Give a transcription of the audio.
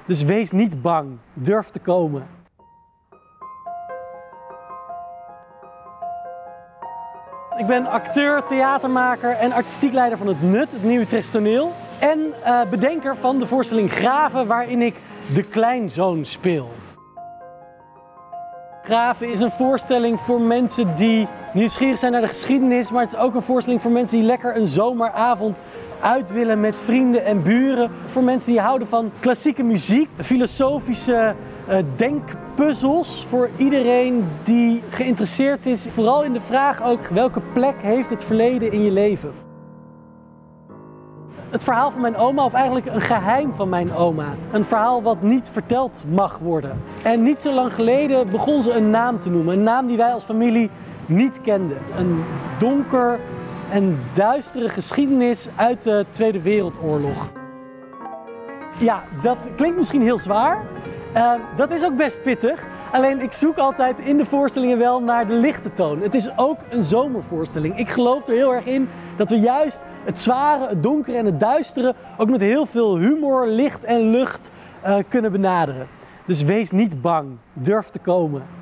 Dus wees niet bang, durf te komen. Ik ben acteur, theatermaker en artistiek leider van het NUT, het Nieuw Utrechts Toneel. En bedenker van de voorstelling Graven, waarin ik de kleinzoon speel. Graven is een voorstelling voor mensen die nieuwsgierig zijn naar de geschiedenis, maar het is ook een voorstelling voor mensen die lekker een zomeravond uit willen met vrienden en buren. Voor mensen die houden van klassieke muziek, filosofische denkpuzzels. Voor iedereen die geïnteresseerd is, vooral in de vraag ook welke plek heeft het verleden in je leven. Het verhaal van mijn oma, of eigenlijk een geheim van mijn oma. Een verhaal wat niet verteld mag worden. En niet zo lang geleden begon ze een naam te noemen. Een naam die wij als familie niet kenden. Een donker en duistere geschiedenis uit de Tweede Wereldoorlog. Ja, dat klinkt misschien heel zwaar. Dat is ook best pittig. Alleen ik zoek altijd in de voorstellingen wel naar de lichte toon. Het is ook een zomervoorstelling. Ik geloof er heel erg in dat we juist het zware, het donkere en het duistere ook met heel veel humor, licht en lucht kunnen benaderen. Dus wees niet bang, durf te komen.